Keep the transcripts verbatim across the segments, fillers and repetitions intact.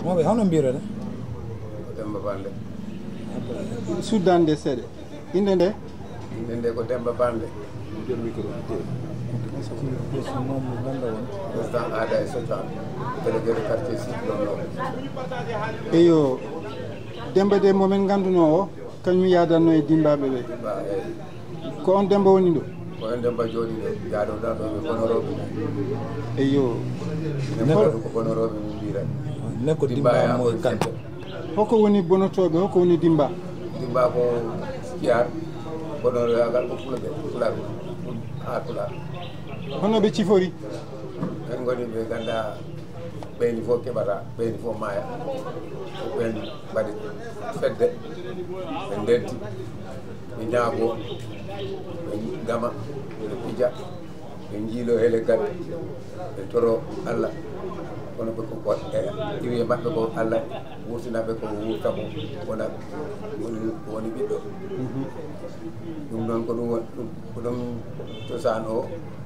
mo ɓe hono mbirore ko Demba Bande suddande seeɗa inde nde inde nde ko Demba Bande moom ganda won président aada e social délégué de quartier Sikilono eyo Demba de momin ganduno o kañum yadanno e dimbaɓe ɓe Demba eyi ko on Demba woni ɗo ko en Demba jooɗi ɗo jaaɗoɗa ɗo ɓe bonoroɓe eyo ne ko ko bonoroɓe min mbira nekko dimba moy kante hoko woni bonotoɓe hoko woni dimba dimba ko skiyar bonoroyagal ko fulɓe fular ha pular hono ɓe cifori en goni ɓe ganda ɓeyni fof keɓata ɓeyni fof maaya ɓen mbaɗi fedde ɓe ndenti ɓe ñaago ɓe gama ɓe pija ɓe jiilo he leggal ɓe toro Allah kono ɓe ko iwiye maɓɓe ko Allah wurtinaɓe ko wurta ko wona woni ɓiɗɗo ɗum noon ko ɗum ko ɗum cosaan o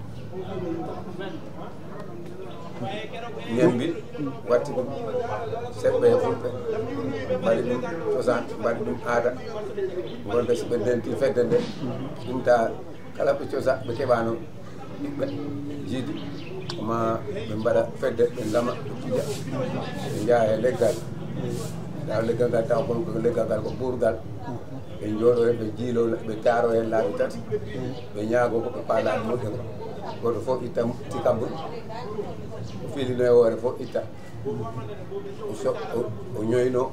ñembi watti ɗum seɓɓe e fulɓe mbaɗi ɗum cosaan mbaɗi ɗum aada gonde so ɓe denti fedde nde ɗum ta kala ɓe cosa ɓe keɓano ɓiɓɓe jiidi koma ɓe mbaɗa fedde ɓe lama ɓe pija ɓe jaaha e leggal taw leggal ngal taw kon ko leggal ngal ko ɓuurgal ɓe jooɗo hen ɓe jiilo ɓe taaro hen laaɓi tati ɓe ñaago ko ɓe paalaɓe moƴƴo ngo goto fof itta tikabbu o filino e hoore fof itta o so o ñoyno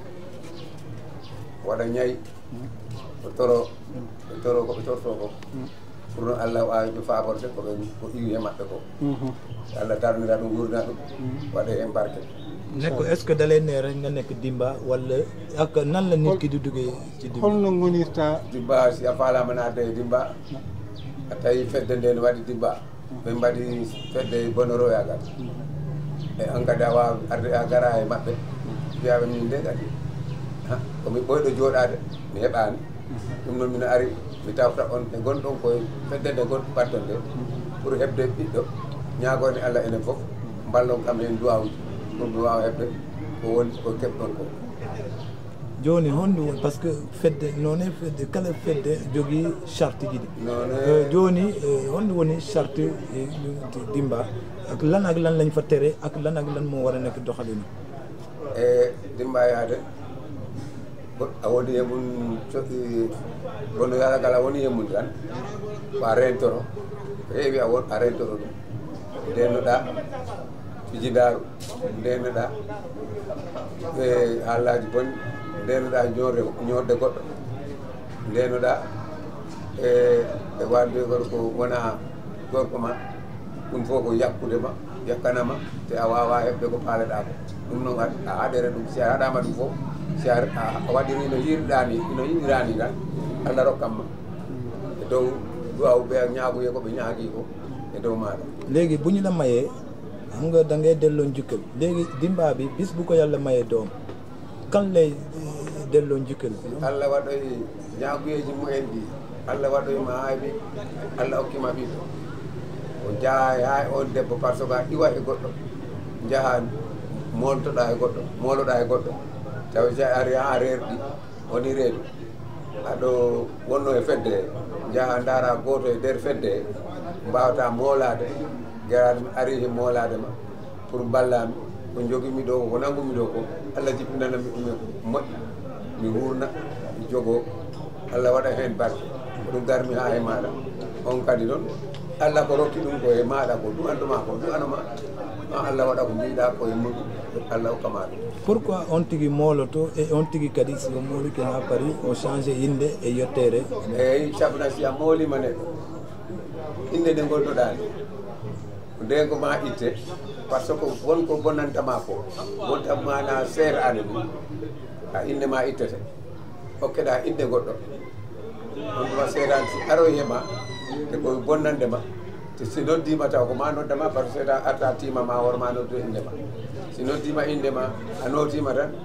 waɗa ñayi o toro ɓe toro koɓe torto ko pour no Allah wawi ɓe faborde koɓe ko iwi e maɓɓe ko Allah darnira ɗum wurna ɗum waɗe hen barke nekko est ce que dale ne rek nga nekk dimba walla ak nan la nit ki di duggee ci dimba holno gonirta dimba si a faalama naatde e dimba a tawi fedde nde ne waɗi dimba ɓe mbaɗi fedde bonoroyagal e an kadi a wawa arde a gara e maɓɓe mbiyaɓe min nde kadi komi ɓoyɗo jooɗade mi heɓani ɗum noon mino ari mi tawta on e gonɗon koye fedde nde gonɗo ɓatton nde pour heɓde ɓiɗɗo ñagode Allah enen foof mballon kam hen duwawuji pour mi wawa heɓde ko woni ko keɓɗon ko joni honɗum woni par ce que fedde noon e fedde kala fedde jogui charte ji ɗi noone joni honɗum woni charte dimba ak lan ak lan lañ fa tere ak lan ak lan moo war a nekk doxalina e dimba yaade a woni e mum coɗɗi bono yaragal a woni e mum tan ko a rentoro ko heewi a won a rentoro ɗum ndennoɗa fijidaru ndennoɗa e haalaji bonni ndennoɗa ñorde ñorde goɗɗo ndennoɗa e e wadde koɗo ko wona gorko ma ɗum fof ko yakkudema yakkanama te a wawa heɓde ko paaleɗa ko ɗum noon a haɗere ɗum si a haɗama ɗum fof si a waɗiri no yirɗa ni no yiɗira ni tan Allah rokkatma e dow duwaw ɓe ñaagoye koɓe ñaagui ko e dow maɗa léegi bu ñu la mayee xam nga da ngay delloo njukkal léegi dimba bi bis bu ko yàlla mayee doom kan lay delloo njukkal Allah waɗoy ñaaguyeji mumen ɗi Allah waɗoyma hayɓe Allah hokkima ɓiɗɗo o jaaha hay on debbo par ce que a ɗiwa e goɗɗo jaaha moltoɗa e goɗɗo moloɗa e goɗɗo taw si ari ha rerɗi woni reedu aɗo wonno e fedde jaaha daara goto e nder fedde mbawata moolade garaɗe ari e moolade ma pour ballami ko jogimi ɗo ko nangumi ɗo ko Allah jippinanami ɗum moƴƴi mi wurna mi jogo Allah waɗa hen barke ko ɗum garmi ha e maɗa on kadi noon Allah ko rokki ɗum ko e maɗa ko du'anduma ko du'anoma Allah waɗa ko mbiɗa ko e muɗum Allah hokkama ɗum pourquoi on tigi mooloto e on tigi kadi so mooliki ha paari o changé inde e yettere eyyi sabuna si a moolima neɗɗo inde nde gonɗoɗani nde ko ma itte par ce que wonko bonnantama ko wonta mana seere ane ɗum a inde ma ittete hokkeɗa inde goɗɗo on ɗuma seedani si aroyema e ko bonnandema te si noddima taw ko ma noddama par ce que seeɗa arta tima ma hoore ma noddu indema si noddima indema a notima tan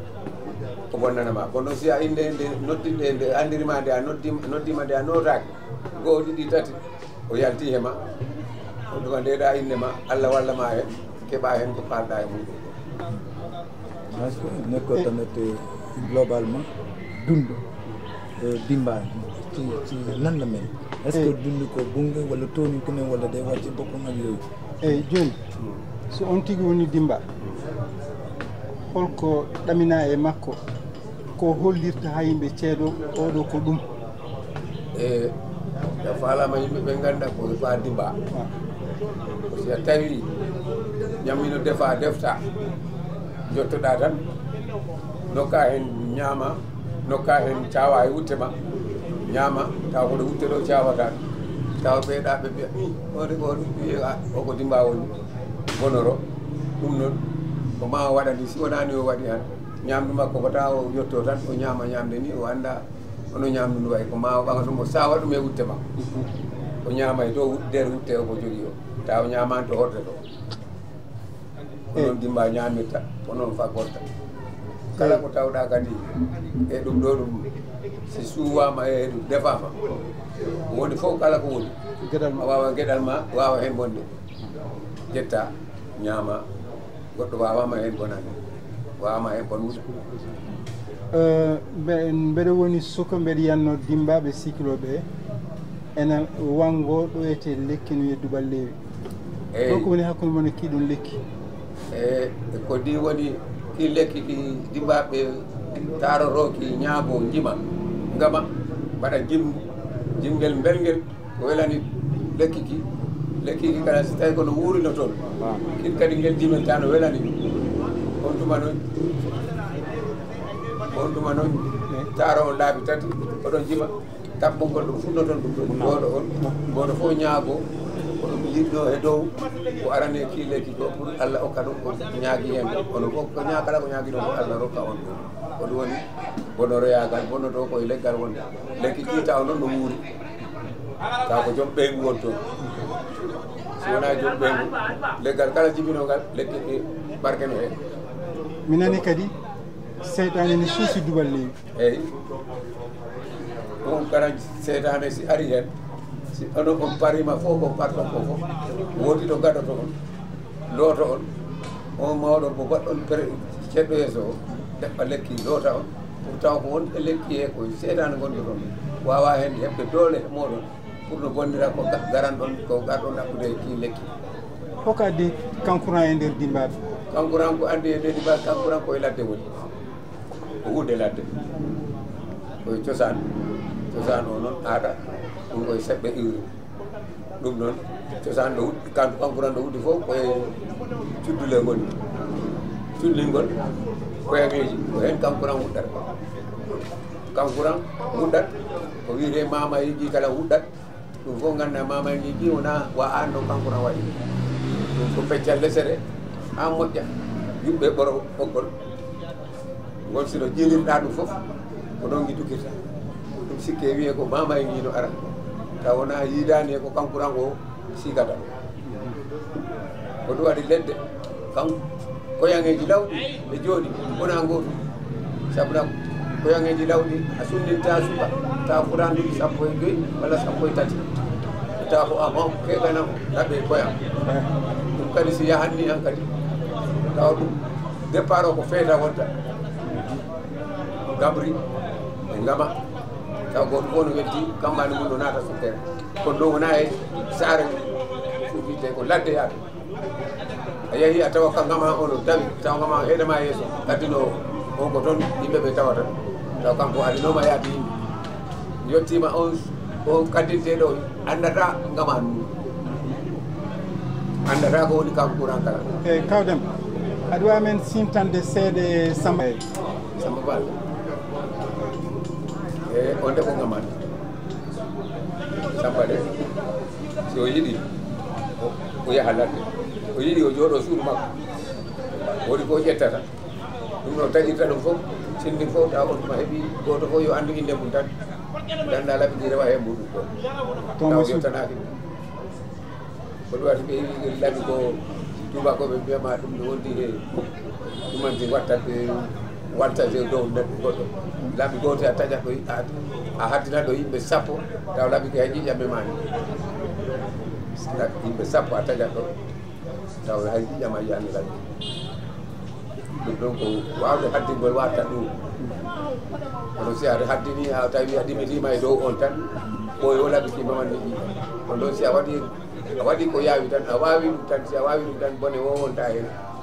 ko bonnanama kono si a inde nde noddinde nde andirima nde a noddima noddima nde a notaki goho ɗiɗi tati o yalti hema on ɗuma ndeɗa indema Allah wallama hen keeɓa hen ko kalɗa e muɗum formation nekko tamit globalement dund Dimba ci ci nan la mel est-ce que dund ko bunge wala toni ko ne wala day wàcc boppam ak yooyu eyi joni so on tigi woni Dimba holko ɗamina e makko ko hollirta ha yimɓe ceeɗo oɗo ko ɗum e da falama yimɓe ɓe ganda ko fa Dimba si a tawi ñammino defa defta jottoɗa tan nokka hen ñaama nokka hen cawa e wutte ma ñaama taw koɗo wutte ɗo cawata taw ɓeeɗa ɓe mbiya oɗe oɗo wiya oko Dimba woni bonoro ɗum noon ko ma o waɗani si wonani o waɗi han ñamdu makko ko taw o yetto tan o ñaama ñamde ni o anda ono ñamdu ndu way ko ma o ɓaga ɗum o sawa ɗum e wutte ma o ñaama e dow nder wutte o ko jogui o taw ñamani to horde to ko noon Dimba ñamirta ko noon faggorta kala ko tawɗa kadi e ɗum ɗo ɗum si suwama e ɗum defama woni fof kala ko woni a wawa gueɗal ma wawa hen bonde ƴetta ñaama goɗɗo wawama hen bonande wawama hen bon wuta mbeɗa woni suka mbeɗa yiyanno Dimbaɓe Sikiloɓe ene wango ɗo ete lekki no yeddubal leewi ɗo ko woni hakkude mon e kiɗum lekki e ko ndi woni ki lekki ki Dimbaɓe taroro ki ñaago jima ngama mbaɗa jim jimgel belgel ko welani lekki ki lekki ki kala so tawi kono wuurino toon kin kadi ngel jimenta no welani on tuma noon on tuma noon taro on laabi tati oɗon jima taɓɓongol ɗum funno toon ɗum ɗon goɗo on goto fof ñaago ko ɗum yiɗɗo e dow ko arane ki lekki ko pour Allah okka ɗum ko ñaagui hen kono fof ko ñaa kala ko ñaagui ɗon ko Allah rokka on ɗum ko ɗum woni bonoroyagal bonnoto koye leggal wonde lekki ki taw noon no wuuri taw ko joom ɓeygu won toon si wona joom ɓeygu leggal kala jibinogal lekki ɗi barkeno hen mi nani kadi seytane ne suusi dubal leewi eyyi on kala seytane si ari hen si ono on parima fof ko parton ko fof woodi to gaɗoto on looto on on mawɗo ko goɗɗon pré ceɗɗo yeeso o ɗeɓɓa lekki loota on pour taw ko wonɓe lekki he ko seytane gonɗo toon wawa hen heɓde doole moɗon pour no bonnira ko garan ɗon ko garɗon ɗaɓɓude ki lekki hoko addi kankuran e nder Dimbaɓe kankuran ko andi e nder Dimbaɓe kankuran koye ladde woni ko wuude ladde koye cosaan cosaan o noon aada ɗum koye seɓɓe iwri ɗum noon cosaan ɗo wuɗɗi kanko kankuran ɗo wuɗɗi fof koye cuddule ngoni cullingol koyaŋeji ko hen kankuran wuɗɗat kankuran wuɗɗat ko wiyete mamayiji kala wuɗɗat ɗum fof ganda mamayiji wona wa an ɗo kankuran waɗi ɗum ko peccal lesere ha moƴƴa yimɓe ɓoro ɓoggol gon sino ƴilirɗa ɗum fof ko ɗon guitukirta ɗum sikke wiye ko mamayiji no ara taw wona yidani e ko kankuran o sigata ko ɗum waɗi leɗɗe kan koyaŋeji lawɗi ɓe jooɗi wona goto sabuɗa koyaŋeji lawɗi a sunninta suka tawa fotanduɗi sappo e joyyi walla sappo e tati tawa ko ama keganam laɓe koyam ɗum kadi si yahanni han kadi tawa ɗum départ o ko feeta wonta gabri ɓe ngama taw goto fof no welti kammani mum no naata sukkere kono ɗo wona e saare suufite ko ladde yaade a yeehi a tawa ka ngama ono dawi taw ngama heɗama yeeso addino on ko toon yimɓe ɓe tawata taw kanko adinoma yaade yimɓe yettima on o kaddinteɗo andata ngama ɗum andata ko woni kanko courant kala eyyi kawdem aɗa wawi men simtande seeɗe Samba Samba Bal e on de ko ngamani Samba de so yiɗi o yaha ladde o yiɗi o jooɗo suudu makko woodi ko ƴettata ɗum ɗo taƴirta ɗum fof sinni fof taw on tuma heeɓi goto fof yo andu inde mum tan ganda laɓiɗi rewa hen muɗum ɗo taw yettanaki ko ɗum waɗi ɓe laɓi ko tubakoɓe mbiyama ɗum no wondi e ɗumanti wattate wattate dow neɗɗo goɗɗo laabi goto a taƴat ɗo a haddinat ɗo yimɓe sappo taw laabi ko hay ƴiƴam memani yimɓe sappo a taƴat ɗo taw hay ƴiƴam a yiyani laabi ɗum ɗon ko wawde haddingol watta ɗum kono si aɗa haddini ha tawi a ɗimitima e dow on tan ɓoyo laɓikima manni ɗi on ɗon si a waɗi a waɗi ko yaawi tan a wawi ɗum tan si a wawi ɗum tan bone wowonta hen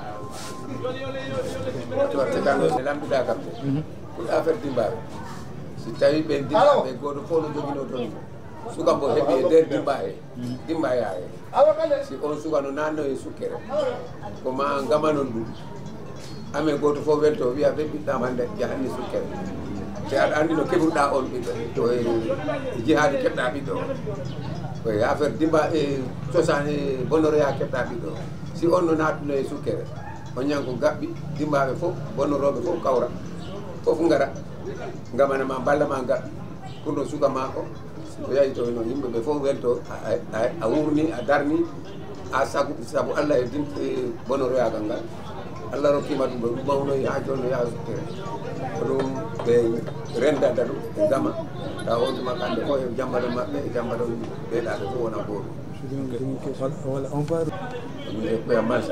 totte tan e lamɗuɗa kam pour affaire dimbaɓe si tawi ɓen dimbaɓe goto fof no joguino toon sukambo heeɓi e nder dimba he dimba ya he si on suka no nanno e sukkere koma gamanon ɗum ame goto fof welto wiya ɓe ɓiɗɗam hande jahanni sukkere te aɗa andi no keɓruɗa on ɓiɗɗo koye jihadi keɓɗa ɓiɗɗo koye affaire dimba e cosan e bonoroya keɓɗa ɓiɗɗo si on no nattuno e sukkere on ñanko gaɓɓi dimbaɓe fof bonoroɓe fof kawra fof gara gamanama ballama gaɓɓi pour no suka ma o so yahi to no yimɓeɓe fof welto a wurni a darni a sagu saabu Allah e dim e bonoroyagal ngal Allah rokkima ɗum ɗo ɗum mawnoyi ha joni no yaha sukkere ko ɗum ɓe rendanta ɗum ɓe gama taw on tuma kamɓe fof e jambaɗo maɓɓe e jambaɗo ɓeɗaɓe fof wona goto voilà on va e koya mansa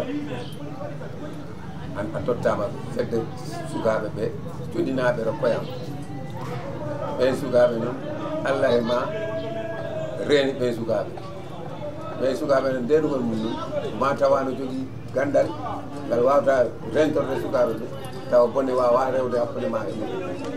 an a tottama fedde sukaɓe ɓe joɗinaɓe ro koyam ɓen sukaɓe noon Allah e ma reeni ɓen sukaɓe ɓen sukaɓe noon ndeɗugol mum noon ma tawa no jogui gandal ngal wawata rentorde sukaɓe ɓe taw bone wawa rewde hakkude ma e mum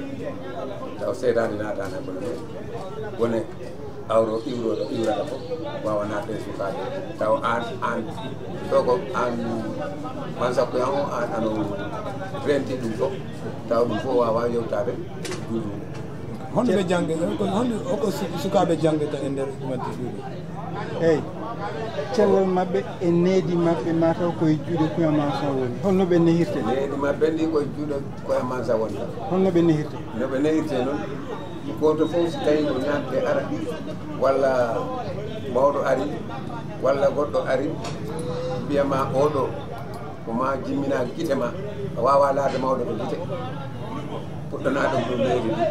taw seedade natani hakkude ma bone awro iwroɗo iwrata fof wawa natte e sukaɓe taw an an ɗo ko an man sappo yan o an ano renti ɗum fof taw ɗum fof wawa yewtade duuɗu honde ɓe jangge honde oko sukaɓe janggata e nder ɗumanti ɗuɗo eyyi cellal mabɓe e needi mabɓe mataw koye juuɗe Kuya Mansa woni holno ɓe nehirte needi mabɓe ndi koye juuɗe Kuya Mansa wonta holno ɓe nehirte no ɓe nehirte noon goto fof so tawi ko ñamde ara walla mawɗo ari walla goɗɗo ari mbiyama oɗo ko ma jimmina guite ma a wawa laade mawɗo ko guite puɗɗana ɗum ɗo leydi ndi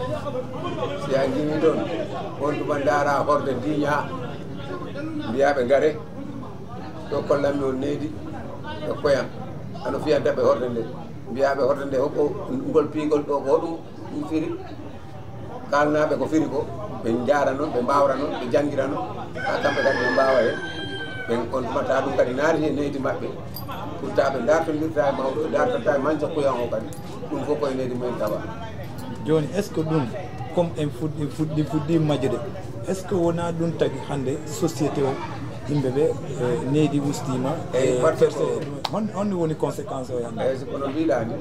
si a jimi ɗon on tuma daara horde diña mbiyaɓe gaare ɗo kollanmi on needi e koyam ano fiyantaɓe horde nde mbiyaɓe horde nde hokko ngol piigol ɗo ko ɗum ɗum firi kalnaɓe ko firi ko ɓe jaara noon ɓe mbawra noon ɓe janggira noon ha kamɓe kadi ɓe mbawa hen ɓe on tumata ɗum kadi naati e neydi mabɓe pour ta ɓe dartodirta e mawɗo dartata e manca kuyan o kadi ɗum fof koye neydi mumen tawa joni est ce que ɗum comme en fuɗɗi fuɗɗi fuɗɗi majjude est ce que wona ɗum tagui hande société o yimɓeɓe neydi ustima e honde woni conséquence o hande eyyi kono mbiɗani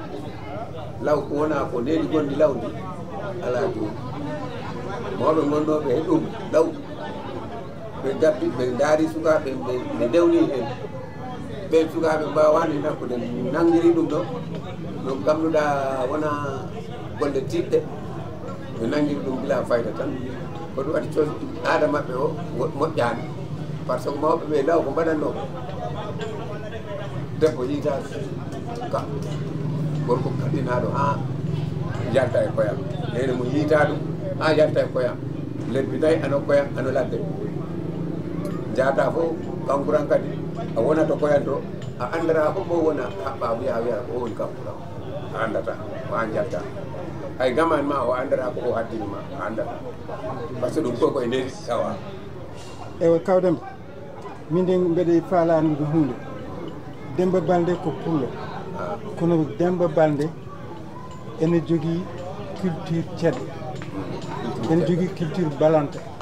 law ko wona ko neydi gonɗi lawdi ala joni mawɓe gonnoɓe e ɗum law ɓe gabbi ɓe daari sukaɓe ɓe dewni hen ɓen sukaɓe mbawani nakkude nanguiri ɗum ɗo no gamnuɗa wona golle tiɗɗe ɓe nanguiri ɗum bila fayda tan ko ɗum waɗi cos aada mabɓe o moƴƴani par ce que mawɓe ɓe law ko mbaɗanno debbo yiita ka gorko kaɗɗinaɗo ha jalta e koyam nene mo yiita ɗum ha jalta e koyam lebbi nayyi ano koyam ano ladde jata fof kankuran kadi a wonata koyan to a andata fof mo wona haɓɓa wiya wiyata ko o woni kankuran a andata ko an jalta hay gaman ma o andata ko o haddini ma a andata par ce que ɗum fof koye nedi tawa ewa kawdem min de mbeɗe faalanude hunde Demba Baldé ko pullo kono Demba Baldé ene jogui culture ceddo ene jogui culture balanta